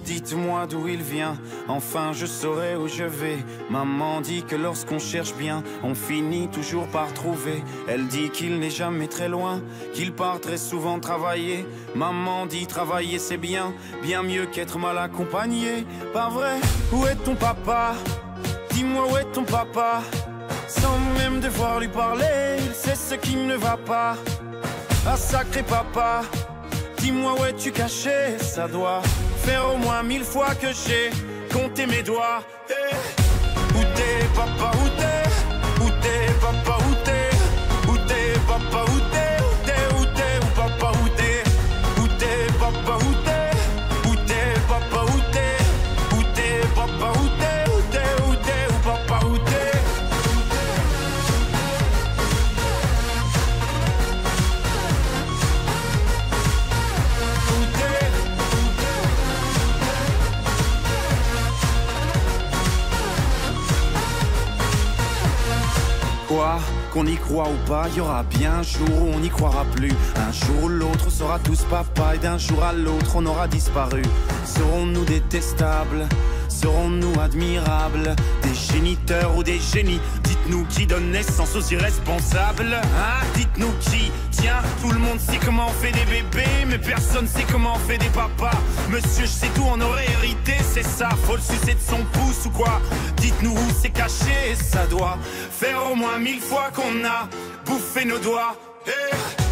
Dites-moi d'où il vient, enfin je saurai où je vais. Maman dit que lorsqu'on cherche bien, on finit toujours par trouver. Elle dit qu'il n'est jamais très loin, qu'il part très souvent travailler. Maman dit travailler c'est bien, bien mieux qu'être mal accompagné. Pas vrai? Où est ton papa? Dis-moi où est ton papa? Sans même devoir lui parler, il sait ce qui ne va pas. Ah sacré papa, dis-moi où es-tu caché? Ça doit faire au moins 1000 fois que j'ai compté mes doigts. Hey. Où t'es papa, où t'es? Où t'es papa, où t'es? Où t'es papa, où t'es? Où t'es, où t'es, où papa, où t'es? Où t'es papa, où t'es? Où t'es papa, où t'es? Où t'es papa, où t'es? Où t'es, où t'es, où papa, où t'es? Quoi? Qu'on y croit ou pas, y aura bien un jour où on n'y croira plus. Un jour ou l'autre, on sera tous papa et d'un jour à l'autre, on aura disparu. Serons-nous détestables? Serons-nous admirables? Des géniteurs ou des génies? Dites-nous qui donne naissance aux irresponsables? Hein? Dites-nous qui? Tiens, tout le monde sait comment on fait des bébés, mais personne sait comment on fait des papas. Monsieur, je sais tout, on aurait hérité, c'est ça. Faut le sucer de son pouce ou quoi? Dites-nous où c'est caché, ça doit faire au moins 1000 fois qu'on a bouffé nos doigts. Hey.